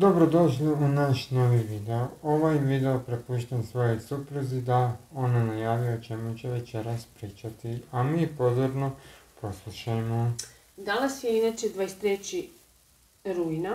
Dobrodošli u naš novi video. Ovaj video prepuštam svojoj supruzi da ona najavi o čemu će večeras pričati, a mi pozorno poslušajmo. Danas je inače 23. rujna,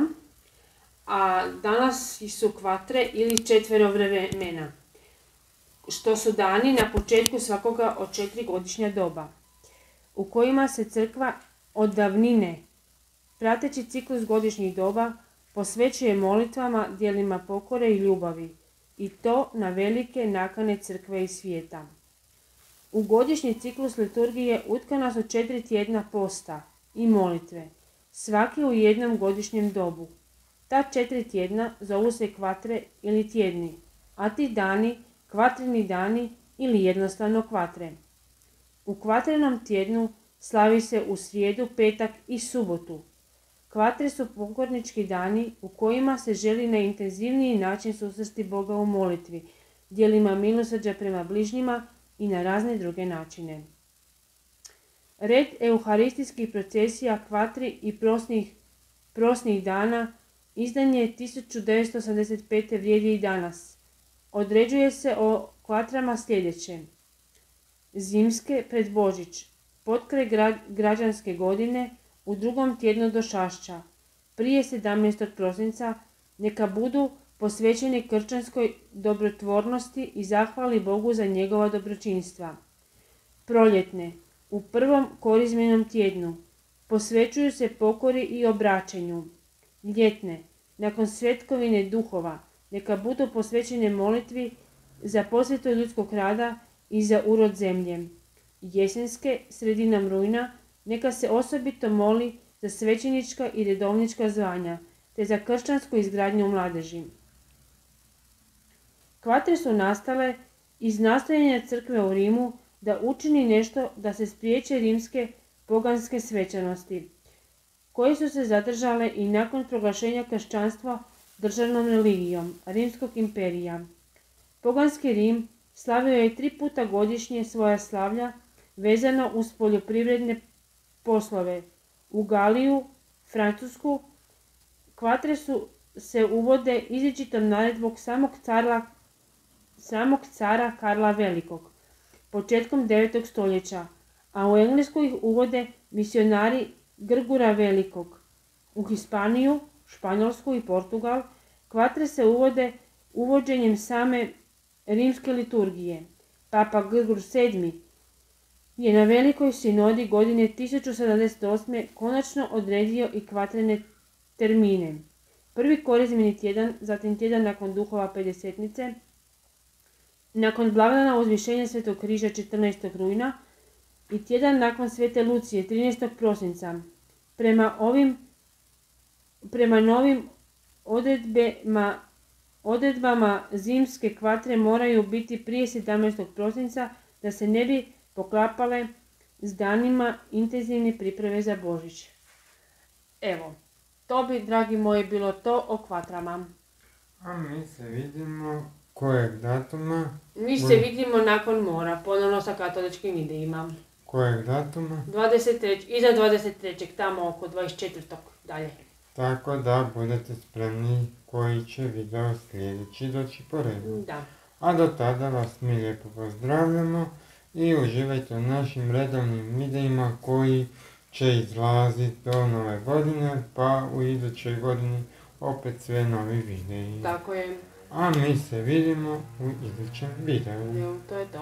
a danas su kvatre ili četverovremena, što su dani na početku svakoga od 4 godišnja doba, u kojima se crkva od davnine, prateći ciklus godišnjih doba, posvećuje molitvama, djelima pokore i ljubavi, i to na velike nakane crkve i svijeta. U godišnji ciklus liturgije utkana su 4 tjedna posta i molitve, svaki u jednom godišnjem dobu. Ta 4 tjedna zovu se kvatre ili tjedni, a ti dani kvatreni dani ili jednostavno kvatre. U kvatrenom tjednu slavi se u srijedu, petak i subotu. Kvatre su pokornički dani u kojima se želi na intenzivniji način susresti Boga u molitvi, djelima milosrđa prema bližnjima i na razne druge načine. Red euharistijskih procesija, kvatri i prosnih dana izdan je 1985. vrijedi i danas. Određuje se o kvatrama sljedeće: zimske pred Božić, potkraj građanske godine, u drugom tjednu došašća, prije 17. prosinca, neka budu posvećeni kršćanskoj dobrotvornosti i zahvali Bogu za njegova dobročinstva. Proljetne, u prvom korizmenom tjednu, posvećuju se pokori i obraćenju. Ljetne, nakon svetkovine duhova, neka budu posvećene molitvi za posvetu ljudskog rada i za urod zemlje. Jesenske, sredinom rujna, neka se osobito moli za svećenička i redovnička zvanja, te za kršćansku izgradnju mladeži. Kvatre su nastale iz nastojanja crkve u Rimu da učini nešto da se spriječe rimske poganske svečanosti, koje su se zadržale i nakon proglašenja kršćanstva državnom religijom Rimskog imperija. Poganski Rim slavio je 3 puta godišnje svoja slavlja vezano uz poljoprivredne poslove. U Galiju, Francusku, kvatre se uvode izričitom naredbom samog cara Karla Velikog, početkom 9. stoljeća, a u Englesku ih uvode misionari Grgura Velikog. U Hispaniju, Španjolsku i Portugal kvatre se uvode uvođenjem same rimske liturgije. Papa Grgur VII je na Velikoj sinodi godine 1078. konačno odredio i kvatrene termine. Prvi korizmeni tjedan, zatim tjedan nakon duhova Pedesetnice, nakon blagdana uzvišenja Svetog križa 14. rujna i tjedan nakon Svete Lucije 13. prosinca. Prema novim odredbama zimske kvatre moraju biti prije 17. prosinca da se ne bi poklapale s danima intenzivne pripreme za Božić. Evo, to bi, dragi moji, bilo to o kvatrama. A mi se vidimo kojeg datuma? Mi se vidimo nakon mora, ponovno sa katoličkim videima. Kojeg datuma? 23. Iza 23. tamo oko 24. dalje. Tako da budete spremni koji će video sljedeći doći po redu. Da. A do tada vas mi lijepo pozdravljamo i uživajte u našim redovnim videima koji će izlaziti do nove godine, pa u idućoj godini opet sve novi videi. Tako je. A mi se vidimo u idućem videu. Evo, to je to.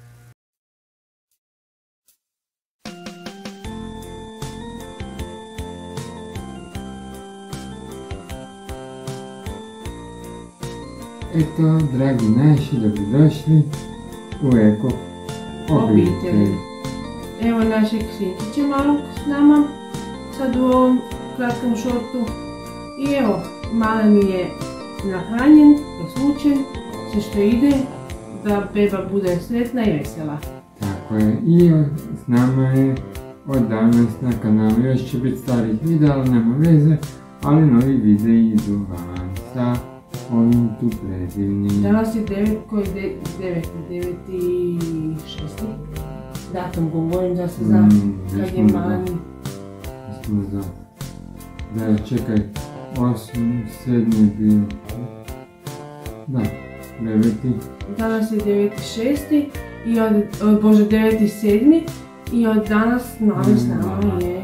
Eto, dragi naši, dobrodošli u Eko obitelj. Evo našeg sinčića malog s nama, sad u ovom kratkom šortu. I evo, malen je nahranjen, poslučen, sve što ide, da beba bude sretna i vesela. Tako je, i s nama je od danas na kanalu, još će biti starih videa, ali nema veze, ali novi videi idu van sa ovim tu predivnim. Danas je 9.6. Datum govorim da se zna kad je mani. Da, čekaj, 8.7. bio. Da, 9. Danas je 9.6. i od 9.7. i od danas novi s nama je